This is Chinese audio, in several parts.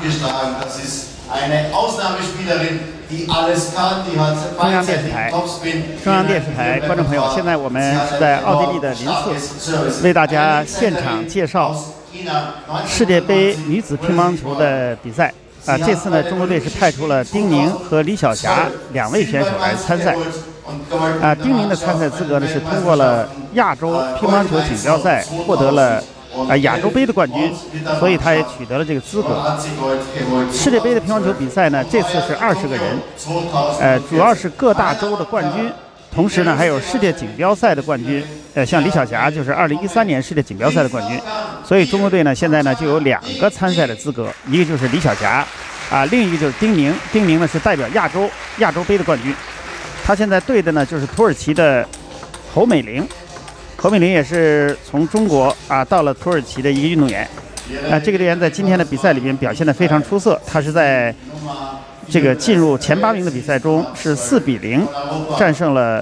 中央电视台，观众朋友，现在我们是在奥地利的林茨，为大家现场介绍世界杯女子乒乓球的比赛。这次呢，中国队是派出了丁宁和李晓霞2位选手来参赛。丁宁的参赛资格呢是通过了亚洲乒乓球锦标赛，获得了亚洲杯的冠军，所以他也取得了这个资格。世界杯的乒乓球比赛呢，这次是20个人，主要是各大洲的冠军，同时呢还有世界锦标赛的冠军，像李晓霞就是2013年世界锦标赛的冠军，所以中国队呢现在呢就有2个参赛的资格，一个就是李晓霞，另一个就是丁宁，丁宁呢是代表亚洲杯的冠军，他现在对的呢就是土耳其的侯美玲。侯美玲也是从中国到了土耳其的一个运动员，这个队员在今天的比赛里边表现得非常出色，他是在这个进入前8名的比赛中是4比0战胜了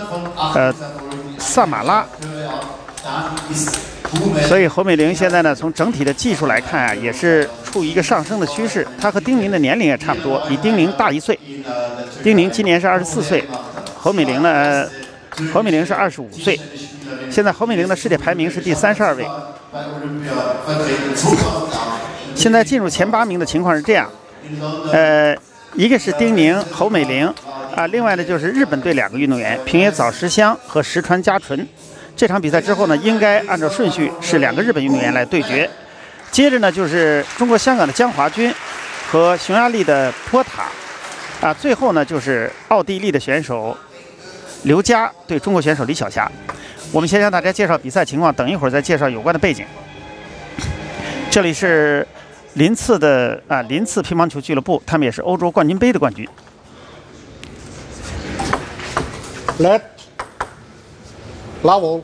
萨马拉，所以侯美玲现在呢从整体的技术来看也是处于一个上升的趋势，他和丁宁的年龄也差不多，比丁宁大1岁，丁宁今年是24岁，侯美玲是25岁。现在侯美玲的世界排名是第32位。现在进入前8名的情况是这样，一个是丁宁、侯美玲，另外呢就是日本队2个运动员平野早实香和石川佳纯。这场比赛之后呢，应该按照顺序是2个日本运动员来对决。接着呢就是中国香港的江华军和匈牙利的波塔，最后呢就是奥地利的选手刘佳对中国选手李晓霞。我们先向大家介绍比赛情况，等一会儿再介绍有关的背景。这里是林茨的林茨乒乓球俱乐部，他们也是欧洲冠军杯的冠军。 Left, level.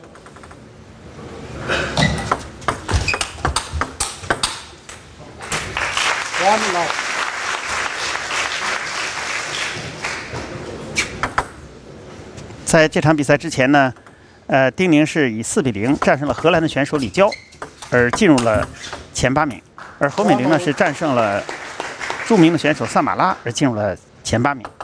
在这场比赛之前呢，丁宁是以4比0战胜了荷兰的选手李娇，而进入了前8名。而侯美玲呢是战胜了著名的选手萨马拉，而进入了前8名。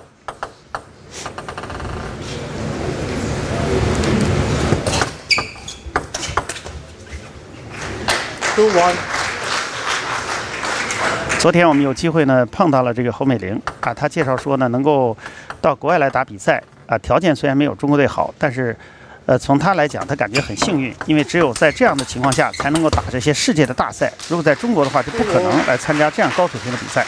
昨天我们有机会呢碰到了这个侯美玲她介绍说呢能够到国外来打比赛条件虽然没有中国队好，但是从他来讲，他感觉很幸运，因为只有在这样的情况下才能够打这些世界的大赛。如果在中国的话，就不可能来参加这样高水平的比赛。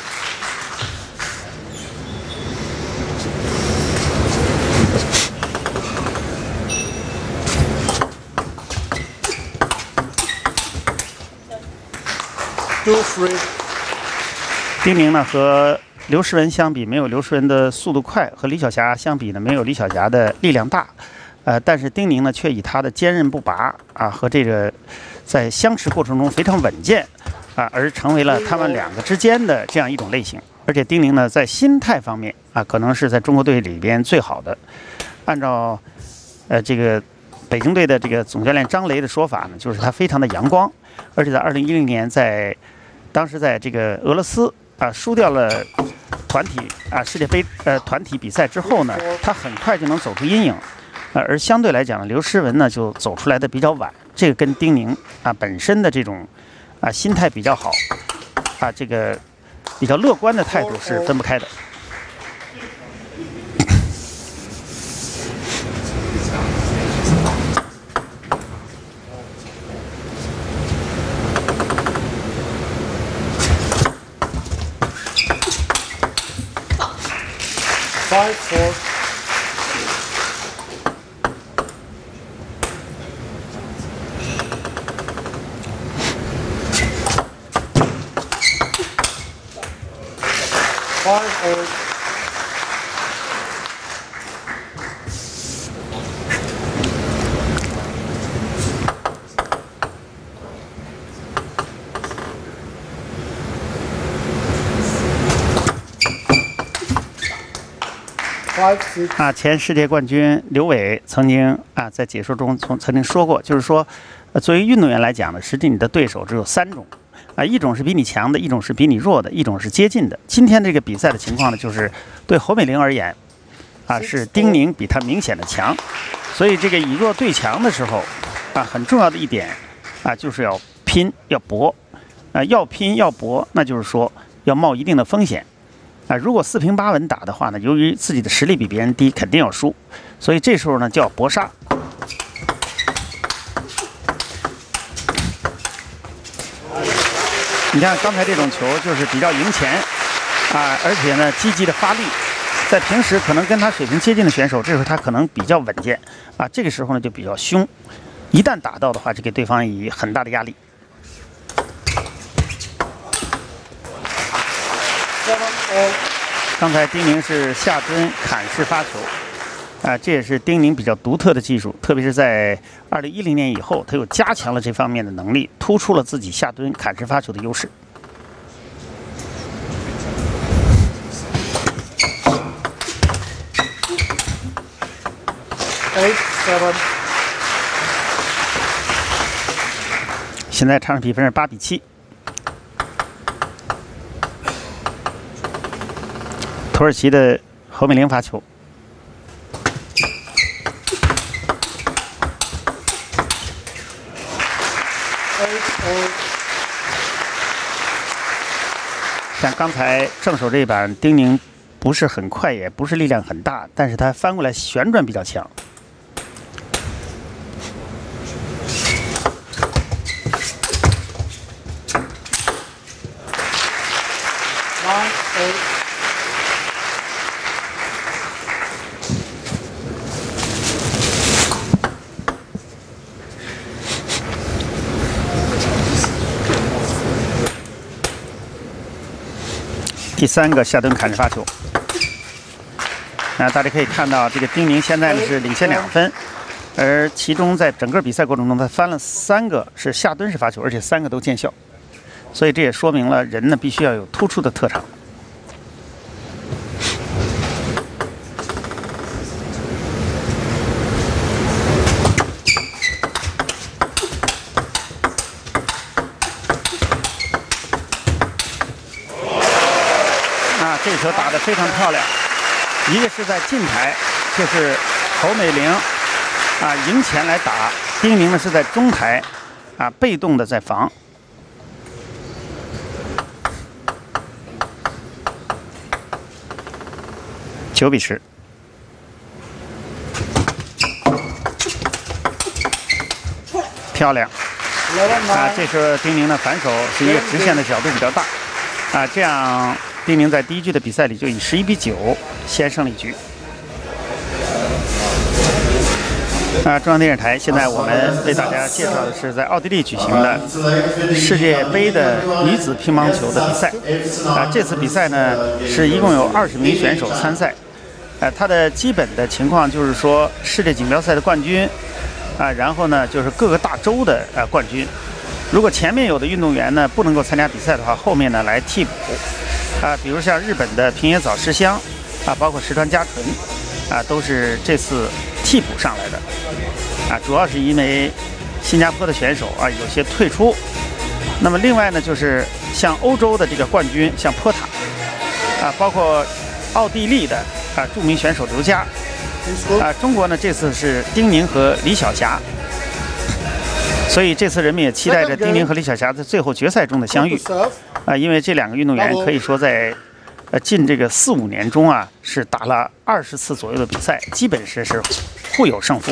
丁宁呢和刘诗雯相比，没有刘诗雯的速度快；和李晓霞相比呢，没有李晓霞的力量大。但是丁宁呢，却以他的坚韧不拔和这个在相持过程中非常稳健而成为了他们2个之间的这样一种类型。而且丁宁呢，在心态方面可能是在中国队里边最好的。按照这个北京队的这个总教练张雷的说法呢，就是他非常的阳光，而且在2010年当时在这个俄罗斯输掉了团体世界杯团体比赛之后呢，他很快就能走出阴影。而相对来讲呢，刘诗雯呢就走出来的比较晚，这个跟丁宁本身的这种心态比较好这个比较乐观的态度是分不开的。 5-4. 前世界冠军刘伟曾经在解说中曾经说过，就是说，作为运动员来讲呢，实际你的对手只有3种， 一种是比你强的，一种是比你弱的，一种是接近的。今天这个比赛的情况呢，就是对侯美玲而言，是丁宁比她明显的强，所以这个以弱对强的时候，很重要的一点，就是要拼要搏，要拼要搏，那就是说要冒一定的风险，如果4平8稳打的话呢，由于自己的实力比别人低，肯定要输，所以这时候呢叫搏杀。你看刚才这种球就是比较赢钱，而且呢积极的发力，在平时可能跟他水平接近的选手，这时候他可能比较稳健，这个时候呢就比较凶，一旦打到的话，就给对方以很大的压力。刚才丁宁是下蹲砍式发球，这也是丁宁比较独特的技术，特别是在2010年以后，他又加强了这方面的能力，突出了自己下蹲砍式发球的优势。现在场上比分是8比7。土耳其的侯美玲发球。像刚才正手这一板，丁宁不是很快，也不是力量很大，但是他翻过来旋转比较强。第3个下蹲砍式发球，大家可以看到，这个丁宁现在呢是领先2分，而其中在整个比赛过程中，他翻了3个是下蹲式发球，而且3个都见效，所以这也说明了人呢必须要有突出的特长。这球打得非常漂亮，一个是在近台，就是侯美玲迎前来打，丁宁呢是在中台被动的在防。9比10。漂亮这时候丁宁的反手是一个直线的角度比较大这样丁宁在第1局的比赛里就以11比9先胜了1局。中央电视台，现在我们为大家介绍的是在奥地利举行的世界杯的女子乒乓球的比赛。这次比赛呢是一共有20名选手参赛。它的基本的情况就是说，世界锦标赛的冠军然后呢就是各个大洲的冠军。如果前面有的运动员呢不能够参加比赛的话，后面呢来替补。比如像日本的平野早诗香包括石川佳纯都是这次替补上来的主要是因为新加坡的选手有些退出。那么另外呢，就是像欧洲的这个冠军，像波塔包括奥地利的著名选手刘佳中国呢这次是丁宁和李晓霞。所以这次人们也期待着丁宁和李晓霞在最后决赛中的相遇因为这2个运动员可以说在近这个4、5年中是打了20次左右的比赛，基本是互有胜负。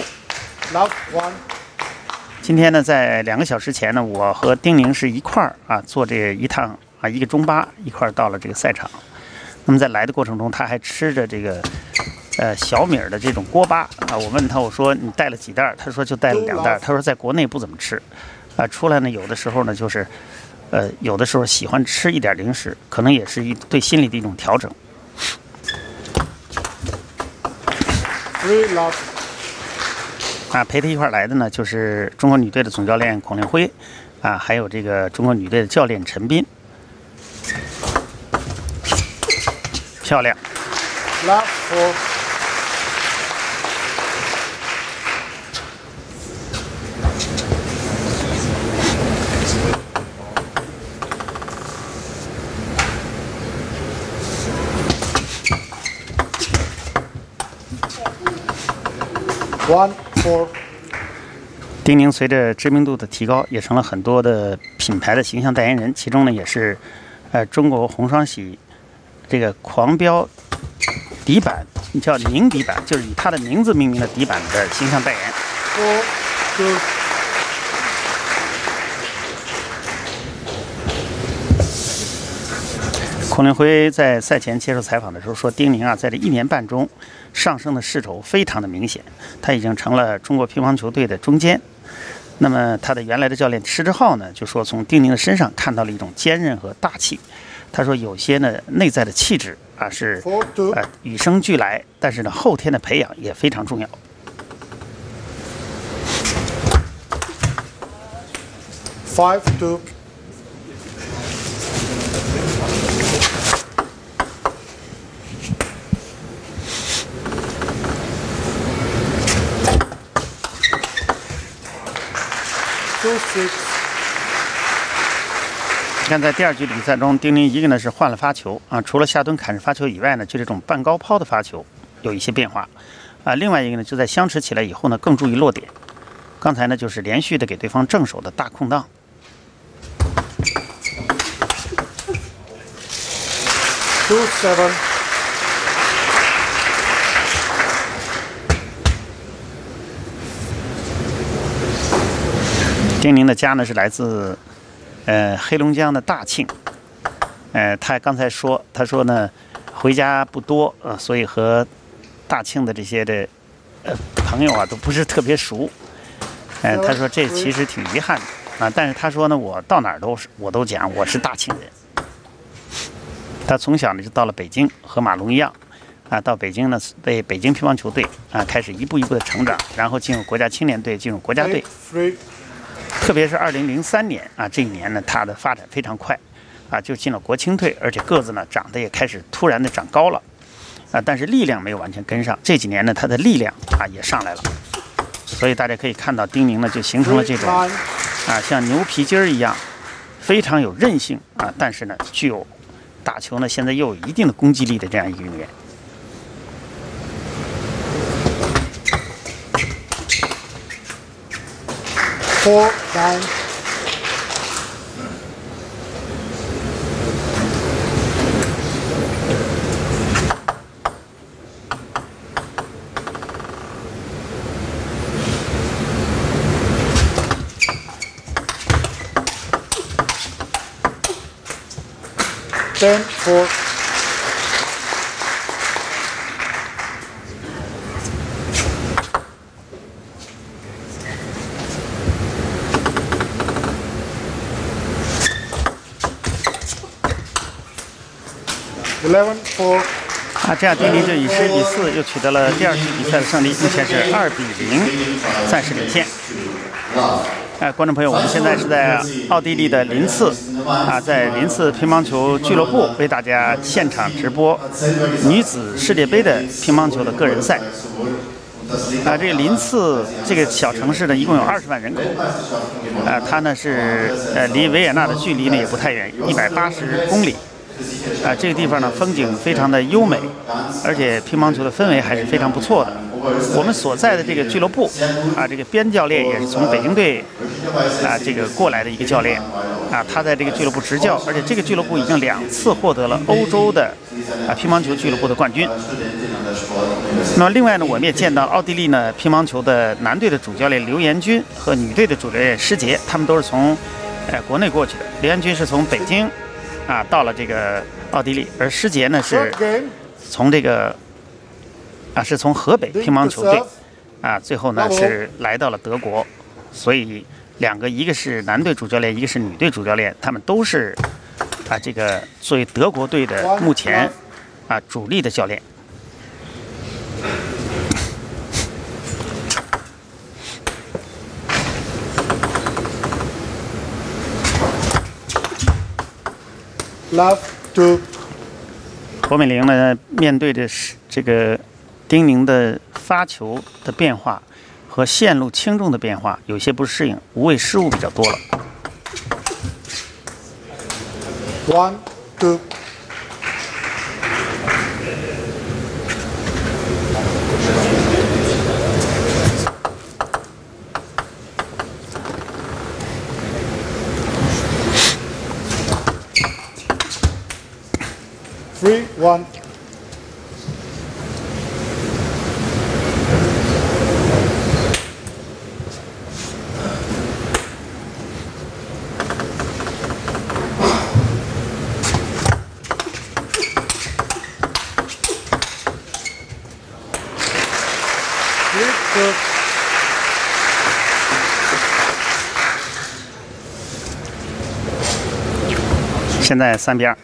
今天呢，在2个小时前呢，我和丁宁是一块儿坐这一趟一个中巴一块儿到了这个赛场。那么在来的过程中，他还吃着这个小米的这种锅巴我问他，我说你带了几袋？他说就带了2袋。他说在国内不怎么吃出来呢有的时候呢就是有的时候喜欢吃一点零食，可能也是对心理的一种调整。陪他一块来的呢就是中国女队的总教练孔令辉还有这个中国女队的教练陈斌。漂亮。 1-4。 丁宁随着知名度的提高，也成了很多的品牌的形象代言人，其中呢也是，中国红双喜这个狂飙底板叫宁底板，就是以他的名字命名的底板的形象代言。 4-2。 孔令辉在赛前接受采访的时候说，丁宁啊，在这1年半中上升的势头非常的明显，他已经成了中国乒乓球队的中坚。那么他的原来的教练施之浩呢，就说从丁宁的身上看到了一种坚韧和大气。他说有些呢内在的气质啊是与生俱来，但是呢后天的培养也非常重要。 5-2。2-6。 你看，在第2局比赛中，丁宁一个呢是换了发球啊，除了下蹲砍式发球以外呢，就这种半高抛的发球有一些变化啊。另外一个呢，就在相持起来以后呢，更注意落点。刚才呢就是连续的给对方正手的大空档。 2-7。 丁宁的家呢是来自黑龙江的大庆，他刚才说，他说呢回家不多所以和大庆的这些的朋友啊都不是特别熟，他说这其实挺遗憾的啊，但是他说呢我到哪儿我都讲我是大庆人。他从小呢就到了北京，和马龙一样啊，到北京呢被北京乒乓球队啊开始一步一步的成长，然后进入国家青年队，进入国家队。特别是2003年啊，这一年呢，他的发展非常快，啊，就进了国青队，而且个子呢长得也开始突然的长高了，啊，但是力量没有完全跟上。这几年呢，他的力量啊也上来了，所以大家可以看到，丁宁呢就形成了这种啊像牛皮筋儿一样，非常有韧性啊，但是呢具有打球呢现在又有一定的攻击力的这样一个运动员。 4-9。10-4。11-4。 啊，这样丁宁就以10比4又取得了第2局比赛的胜利，目前是2比0，暂时领先。观众朋友，我们现在是在奥地利的林茨啊，在林茨乒乓球俱乐部为大家现场直播女子世界杯的乒乓球的个人赛。啊，这个林茨这个小城市呢，一共有20万人口。啊，它呢是离维也纳的距离呢也不太远，180公里。啊，这个地方呢风景非常的优美，而且乒乓球的氛围还是非常不错的。我们所在的这个俱乐部啊，这个边教练也是从北京队啊这个过来的一个教练啊，他在这个俱乐部执教，而且这个俱乐部已经2次获得了欧洲的乒乓球俱乐部的冠军。那么另外呢，我们也见到奥地利呢乒乓球的男队的主教练刘延军和女队的主教练施杰，他们都是从国内过去的。刘延军是从北京啊到了这个奥地利，而施杰呢是从这个是从河北乒乓球队啊，最后呢是来到了德国，所以一个是男队主教练，一个是女队主教练，他们都是这个作为德国队的目前主力的教练。 Love to。 侯美玲呢，面对着这个丁宁的发球的变化和线路轻重的变化，有些不适应，无谓失误比较多了。 1-2。 3-1. 现在3比2。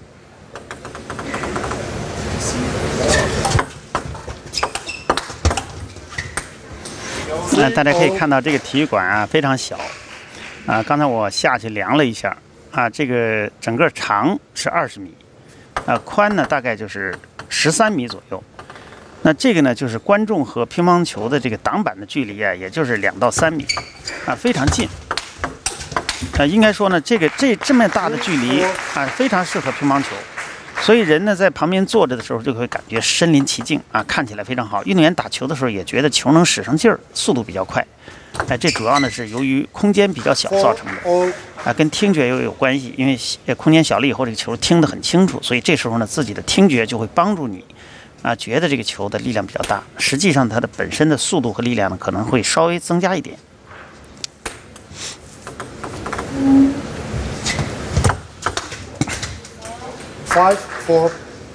大家可以看到这个体育馆啊非常小啊，刚才我下去量了一下啊，这个整个长是20米，宽呢大概就是13米左右。那这个呢就是观众和乒乓球的这个挡板的距离啊，也就是2到3米啊，非常近。应该说呢，这么大的距离啊，非常适合乒乓球。所以人呢在旁边坐着的时候，就会感觉身临其境啊，看起来非常好。运动员打球的时候也觉得球能使上劲儿，速度比较快。这主要呢是由于空间比较小造成的啊，跟听觉又有关系。因为空间小了以后，这个球听得很清楚，所以这时候呢自己的听觉就会帮助你啊，觉得这个球的力量比较大。实际上它的本身的速度和力量呢可能会稍微增加一点。 5-4.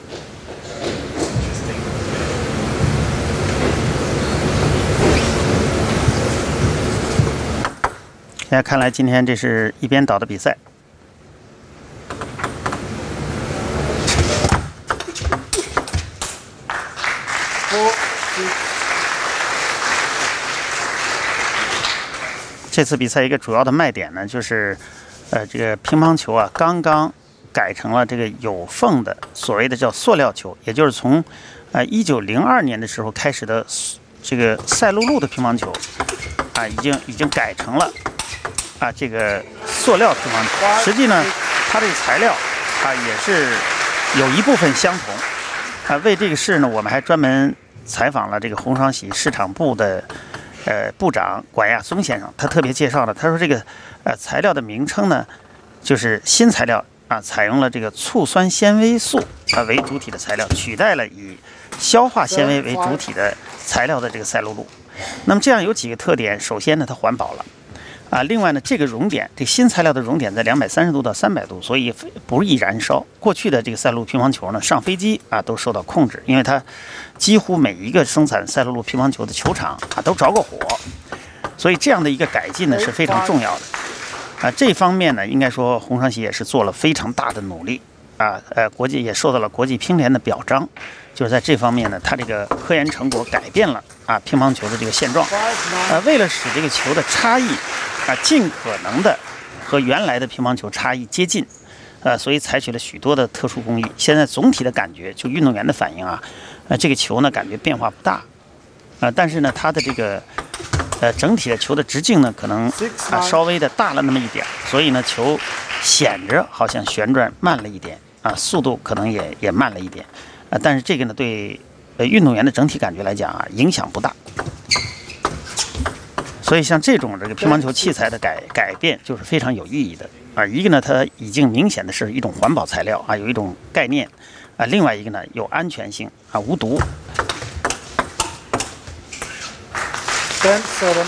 现在看来，今天这是一边倒的比赛。这次比赛一个主要的卖点呢，就是这个乒乓球啊，刚刚改成了这个有缝的所谓的叫塑料球，也就是从1902年的时候开始的这个赛璐璐的乒乓球啊，已经改成了啊这个塑料乒乓球。实际呢，它这个材料啊也是有一部分相同啊。为这个事呢，我们还专门采访了这个红双喜市场部的部长管亚松先生，他特别介绍了，他说这个材料的名称呢，就是新材料啊，采用了这个醋酸纤维素为主体的材料，取代了以消化纤维为主体的材料的这个赛璐璐。那么这样有几个特点，首先呢，它环保了啊，另外呢，这个熔点，这新材料的熔点在230度到300度，所以不易燃烧。过去的这个赛璐璐乒乓球呢，上飞机啊都受到控制，因为它几乎每一个生产赛璐璐乒乓球的球场啊都着过火，所以这样的一个改进呢是非常重要的啊。这方面呢，应该说红双喜也是做了非常大的努力啊，国际也受到了国际乒联的表彰，就是在这方面呢，它这个科研成果改变了啊乒乓球的这个现状。为了使这个球的差异啊尽可能的和原来的乒乓球差异接近，所以采取了许多的特殊工艺。现在总体的感觉，就运动员的反应啊，这个球呢感觉变化不大，但是呢它的这个整体的球的直径呢可能稍微的大了那么一点，所以呢球显着好像旋转慢了一点啊，速度可能也慢了一点，但是这个呢对运动员的整体感觉来讲啊影响不大。所以像这种这个乒乓球器材的改变就是非常有意义的啊。一个呢，它已经明显的是一种环保材料啊，有一种概念啊；另外一个呢，有安全性啊，无毒。 10-7.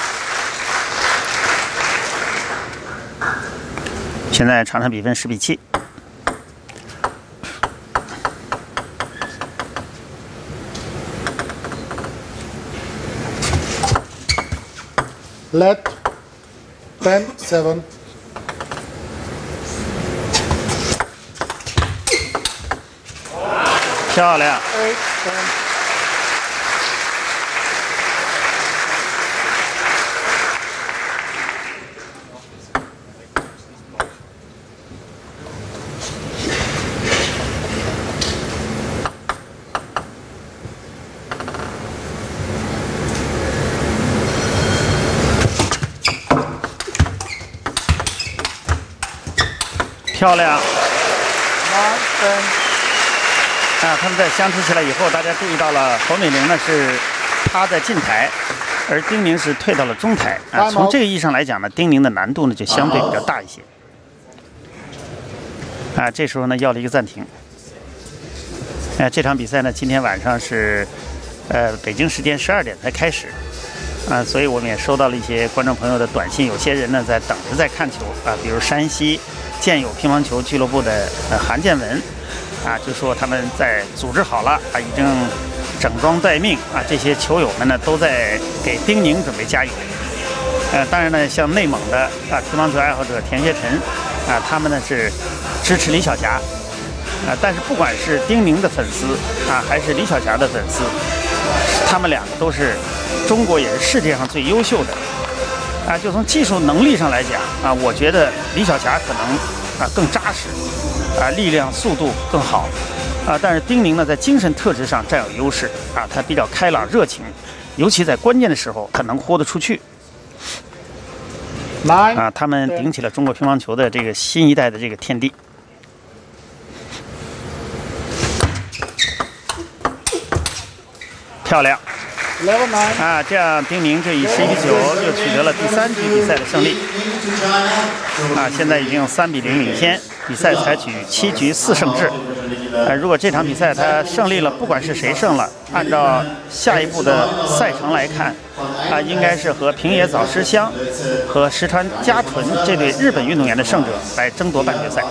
现在场比分10比7。 Let 10-7. 漂亮。 8-10. 漂亮。 9-10. 他们在相持起来以后，大家注意到了侯美玲呢是趴在近台，而丁宁是退到了中台啊。从这个意义上来讲呢，丁宁的难度呢就相对比较大一些。这时候呢要了一个暂停。 这场比赛呢，今天晚上是北京时间12点才开始。所以我们也收到了一些观众朋友的短信，有些人呢在等着在看球比如山西健友乒乓球俱乐部的韩建文就说他们在组织好了已经整装待命这些球友们呢都在给丁宁准备加油。当然呢，像内蒙的乒乓球爱好者田学晨他们呢是支持李晓霞但是不管是丁宁的粉丝还是李晓霞的粉丝，他们两个都是中国也是世界上最优秀的就从技术能力上来讲我觉得李晓霞可能更扎实力量速度更好但是丁宁呢在精神特质上占有优势他比较开朗热情，尤其在关键的时候他能豁得出去他们顶起了中国乒乓球的这个新一代的这个天地。漂亮这样丁宁这以11-9就取得了第3局比赛的胜利现在已经3-0领先，比赛采取7局4胜制如果这场比赛他胜利了，不管是谁胜了，按照下一步的赛程来看应该是和平野早诗香和石川佳纯这对日本运动员的胜者来争夺半决赛。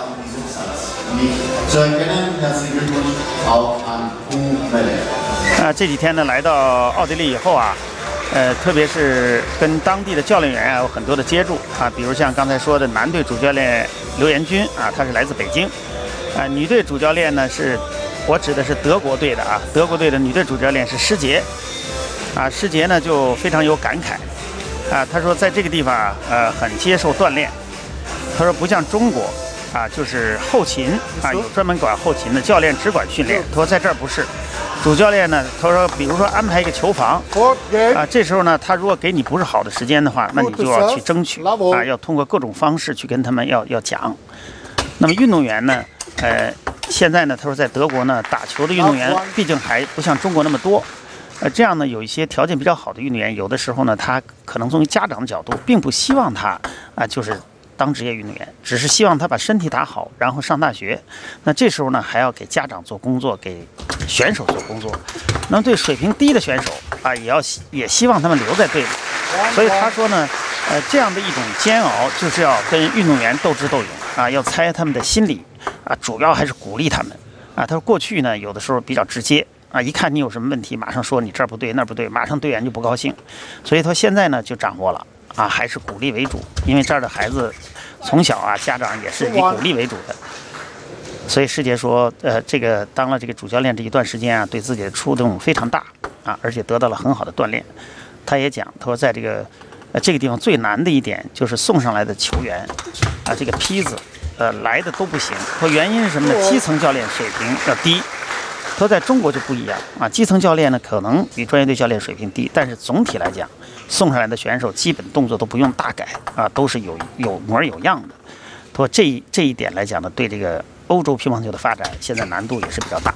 这几天呢来到奥地利以后特别是跟当地的教练员有很多的接触比如像刚才说的男队主教练刘延军他是来自北京女队主教练呢我指的是德国队的德国队的女队主教练是施杰施杰呢就非常有感慨他说在这个地方很接受锻炼，他说不像中国就是后勤有专门管后勤的教练只管训练，他说在这儿不是，主教练呢他说比如说安排一个球房这时候呢他如果给你不是好的时间的话，那你就要去争取要通过各种方式去跟他们要讲。那么运动员呢现在呢他说在德国呢打球的运动员毕竟还不像中国那么多这样呢有一些条件比较好的运动员，有的时候呢他可能从家长的角度并不希望他就是当职业运动员，只是希望他把身体打好，然后上大学。那这时候呢，还要给家长做工作，给选手做工作。那么对水平低的选手也希望他们留在队里。所以他说呢，这样的一种煎熬，就是要跟运动员斗智斗勇要猜他们的心理主要还是鼓励他们他说过去呢，有的时候比较直接一看你有什么问题，马上说你这儿不对那儿不对，马上队员就不高兴。所以他现在呢就掌握了。还是鼓励为主，因为这儿的孩子从小家长也是以鼓励为主的。所以师姐说，这个当了这个主教练这一段时间对自己的触动非常大而且得到了很好的锻炼。他也讲，他说在这个地方最难的一点就是送上来的球员这个坯子来的都不行。说原因是什么呢？基层教练水平要低。他说在中国就不一样基层教练呢可能比专业队教练水平低，但是总体来讲，送上来的选手基本动作都不用大改都是有模有样的。他说这一点来讲呢，对这个欧洲乒乓球的发展现在难度也是比较大。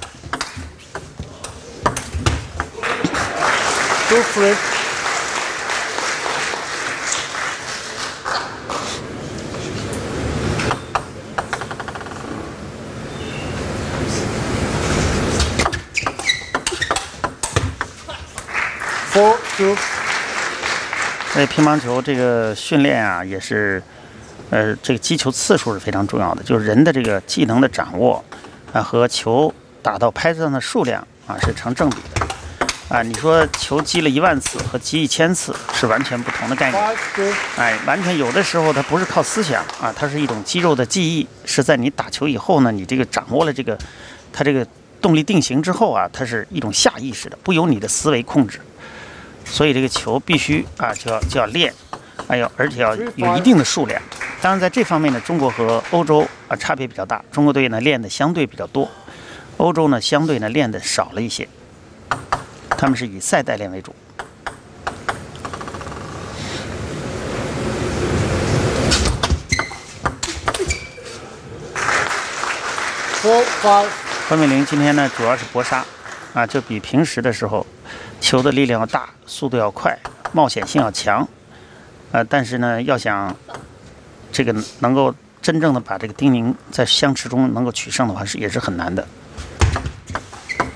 所以乒乓球这个训练也是，这个击球次数是非常重要的，就是人的这个技能的掌握和球打到拍子上的数量是成正比的你说球击了10000次和击1000次是完全不同的概念完全有的时候它不是靠思想它是一种肌肉的记忆，是在你打球以后呢，你这个掌握了它这个动力定型之后它是一种下意识的，不由你的思维控制。所以这个球必须就要练，而且要有一定的数量。当然在这方面呢，中国和欧洲差别比较大。中国队呢练的相对比较多，欧洲呢相对呢练的少了一些。他们是以赛代练为主。关美玲今天呢主要是搏杀就比平时的时候球的力量要大，速度要快，冒险性要强但是呢要想这个能够真正的把这个丁宁在相持中能够取胜的话也是很难的。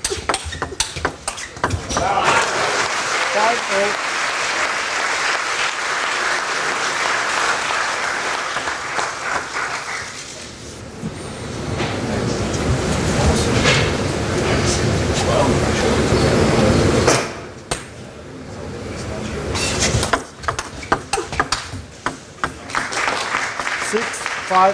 6-5.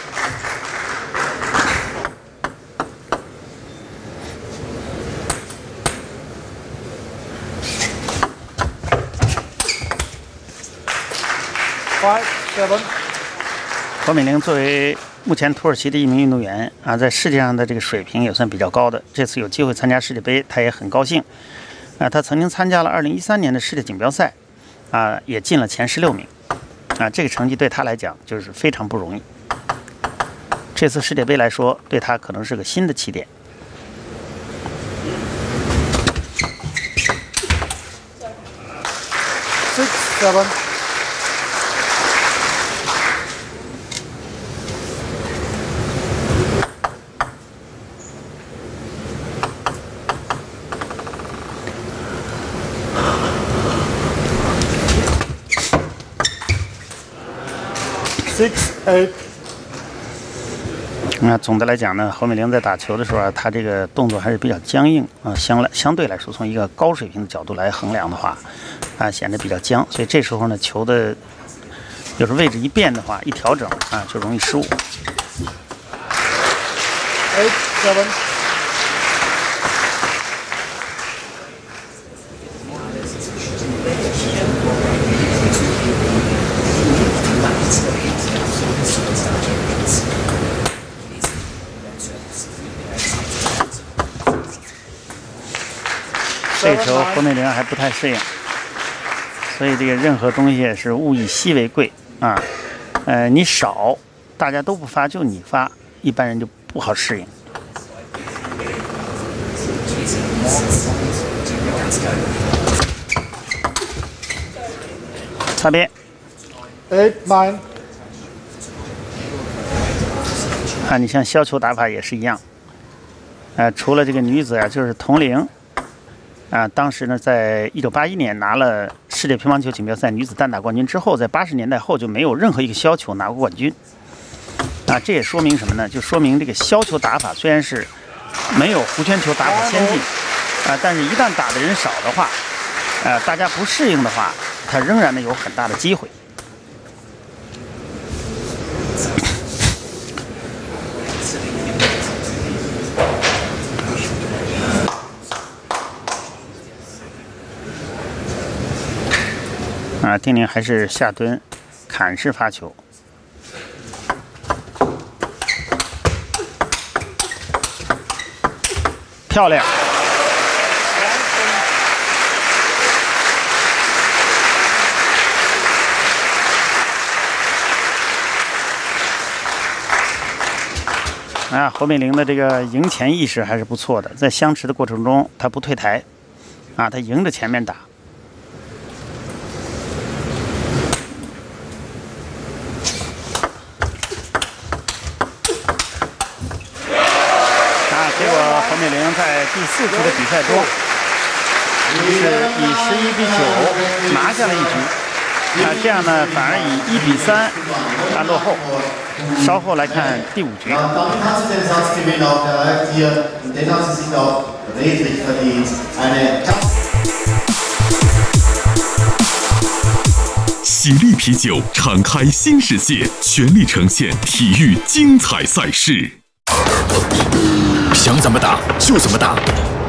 5-7。 侯美玲作为目前土耳其的一名运动员啊，在世界上的这个水平也算比较高的。这次有机会参加世界杯，她也很高兴。啊，她曾经参加了2013年的世界锦标赛，啊，也进了前16名。啊，这个成绩对她来讲就是非常不容易。这次世界杯来说，对她可能是个新的起点。 6-7。6-8。 那总的来讲呢，侯美玲在打球的时候啊，她这个动作还是比较僵硬啊，相对来说，从一个高水平的角度来衡量的话，啊，显得比较僵。所以这时候呢，球的有时候位置一变的话，一调整啊，就容易失误。 8-7。 这个球侯美玲还不太适应，所以这个任何东西是物以稀为贵啊。你少，大家都不发，就你发，一般人就不好适应。擦边。 8-9。 啊，你像削球打法也是一样。除了这个女子啊，就是同龄。啊，当时呢，在1981年拿了世界乒乓球锦标赛女子单打冠军之后，在80年代后就没有任何一个削球拿过冠军。啊，这也说明什么呢？就说明这个削球打法虽然是没有弧圈球打法先进，啊，但是一旦打的人少的话，大家不适应的话，它仍然呢有很大的机会。啊，丁宁还是下蹲砍式发球，漂亮。啊，侯美玲的这个赢前意识还是不错的，在相持的过程中，她不退台，啊，她迎着前面打。结果侯美玲在第4局的比赛中，是以11比9拿下了一局。啊，这样呢，反而以1比3落后。稍后来看第5局。 喜力啤酒敞开新世界，全力呈现体育精彩赛事。想怎么打就怎么打，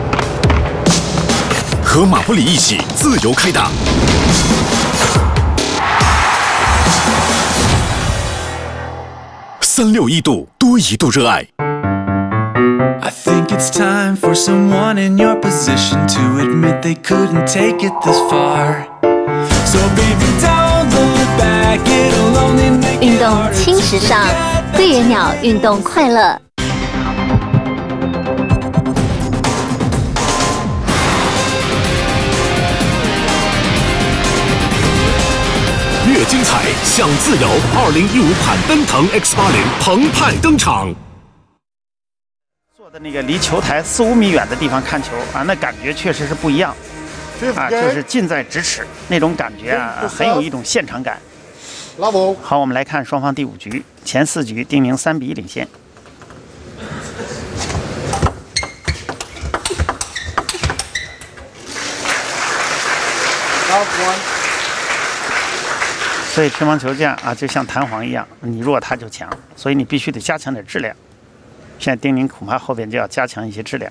和马布里一起自由开打。361度，多一度热爱。 I think it's time for someone in your position to admit they couldn't take it this far. So baby, don't look back, it'll only make it harder. 运动轻时尚，贵人鸟运动快乐。 越精彩享自由！2015坎登腾 X80 澎湃登场。 坐在那个离球台4、5米远的地方看球啊，那感觉确实是不一样啊，就是近在咫尺那种感觉啊，很有一种现场感。好，我们来看双方第5局，前4局丁宁3比1领先。 所以乒乓球这样啊，就像弹簧一样，你弱它就强，所以你必须得加强点质量。现在丁宁恐怕后边就要加强一些质量。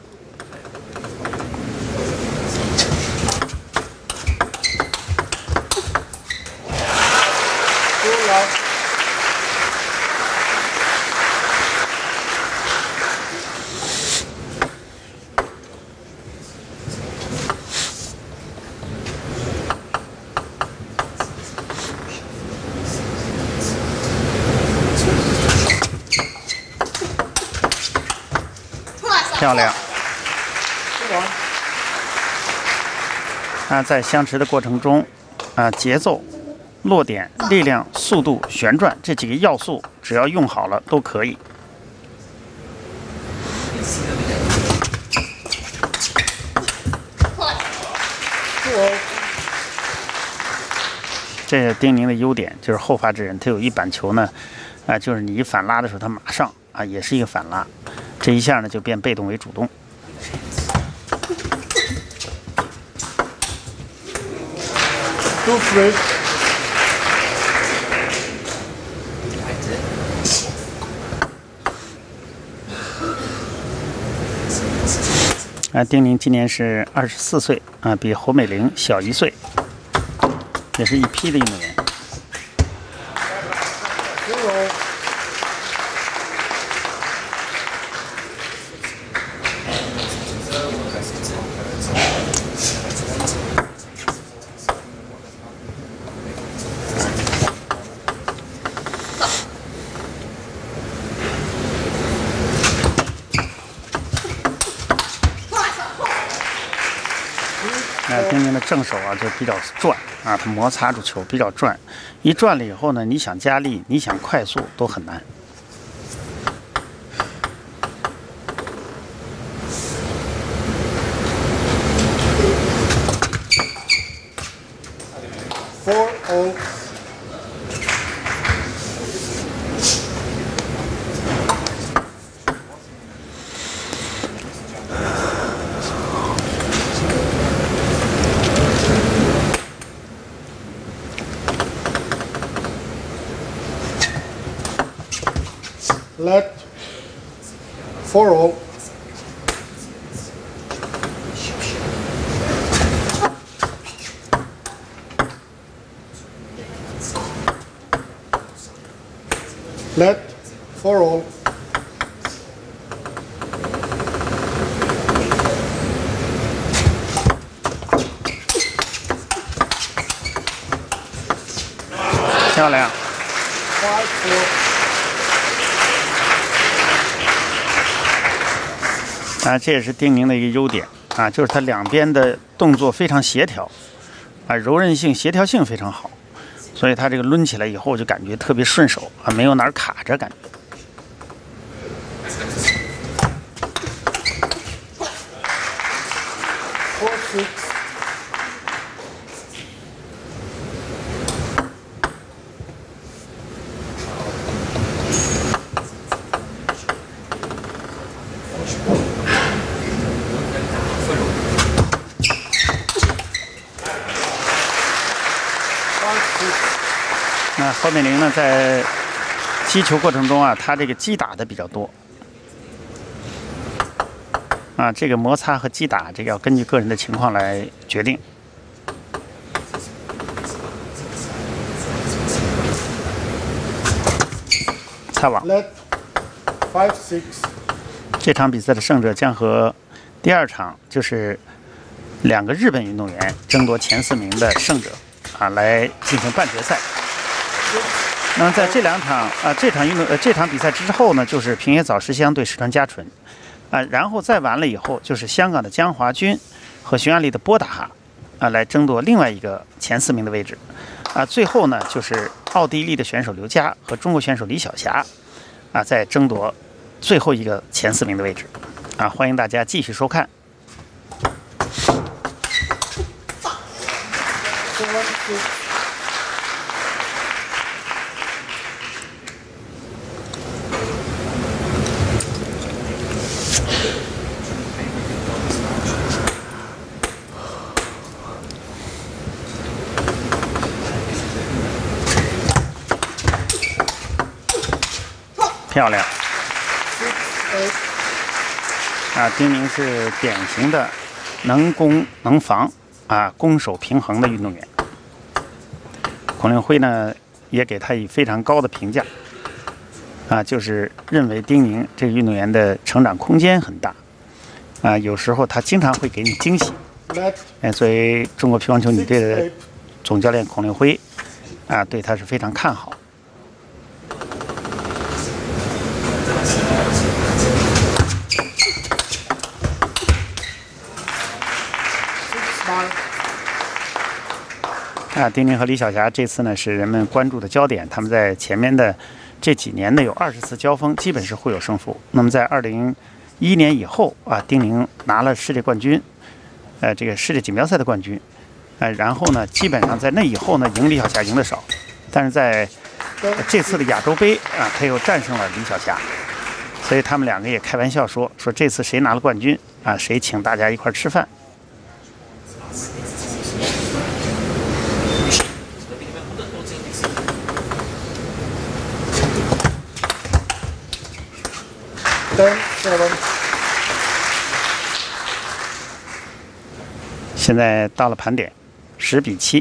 漂亮！在相持的过程中，节奏、落点、力量、速度、旋转这几个要素，只要用好了都可以。这是丁宁的优点，就是后发制人。他有一板球呢，就是你一反拉的时候，他马上也是一个反拉。这一下呢，就变被动为主动。丁宁今年是24岁比侯美玲小1岁，也是一批的运动员。丁宁的正手就比较转他摩擦住球比较转，一转了以后呢，你想加力，你想快速都很难。 4-0。Let 4-0。Let 4-0。 漂亮。这也是丁宁的一个优点就是他两边的动作非常协调柔韧性、协调性非常好，所以他这个抡起来以后就感觉特别顺手没有哪儿卡着感觉。那侯美玲呢，在击球过程中她这个击打的比较多这个摩擦和击打，这个要根据个人的情况来决定。擦网。这场比赛的胜者将和第二场就是2个日本运动员争夺前4名的胜者来进行半决赛。那么在这2场这场比赛之后呢，就是平野早实香对石川佳纯然后再完了以后，就是香港的江华君和匈牙利的波达哈来争夺另外一个前4名的位置最后呢，就是奥地利的选手刘佳和中国选手李晓霞在争夺最后一个前4名的位置欢迎大家继续收看。 漂亮。啊，丁宁是典型的能攻能防啊，攻守平衡的运动员。孔令辉呢也给他以非常高的评价啊，就是认为丁宁这个运动员的成长空间很大啊，有时候他经常会给你惊喜。作为中国乒乓球女队的总教练孔令辉啊，对他是非常看好。啊，丁宁和李晓霞这次呢是人们关注的焦点。他们在前面的这几年呢有20次交锋，基本是互有胜负。那么在2011年以后啊，丁宁拿了世界冠军，这个世界锦标赛的冠军，然后呢，基本上在那以后呢，赢李晓霞赢得少，但是在这次的亚洲杯啊，他又战胜了李晓霞，所以他们两个也开玩笑说这次谁拿了冠军啊，谁请大家一块吃饭。现在到了盘点，10比7。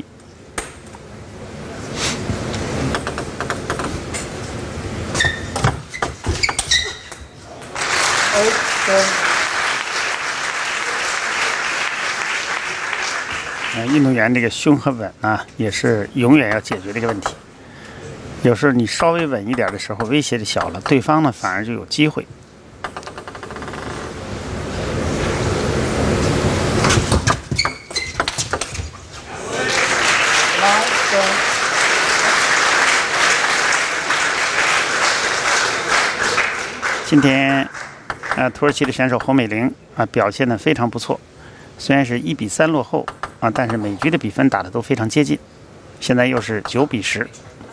运动员这个胸和稳啊，也是永远要解决这个问题。有时候你稍微稳一点的时候，威胁就小了，对方呢反而就有机会。今天，土耳其的选手侯美玲啊表现得非常不错，虽然是1比3落后啊，但是每局的比分打得都非常接近。现在又是9比10。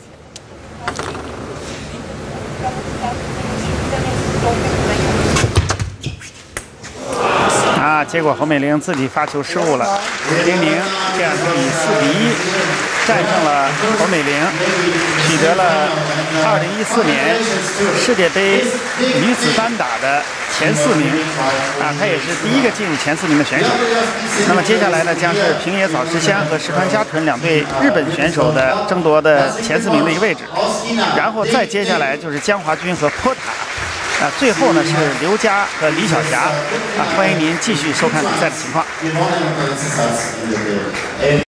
啊，结果侯美玲自己发球失误了，丁宁这样就以4比1战胜了侯美玲，取得了2014年世界杯女子单打的前4名啊，她也是第一个进入前4名的选手。那么接下来呢，将是平野早实香和石川佳纯2对日本选手的争夺的前4名的一个位置，然后再接下来就是江华君和坡塔。最后呢是刘佳和李晓霞啊，欢迎您继续收看比赛的情况。